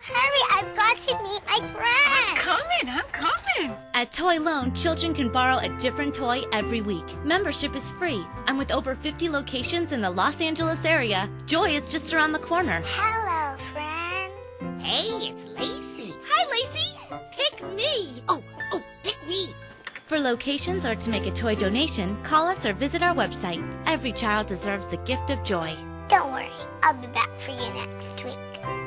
Hurry, I've got to meet my friends. I'm coming. At Toy Loan, children can borrow a different toy every week. Membership is free, and with over 50 locations in the Los Angeles area, Joy is just around the corner. Hello, friends. Hey, it's Lacey. Hi, Lacey! Pick me! Oh, pick me. For locations or to make a toy donation, call us or visit our website. Every child deserves the gift of joy. Don't worry, I'll be back for you next week.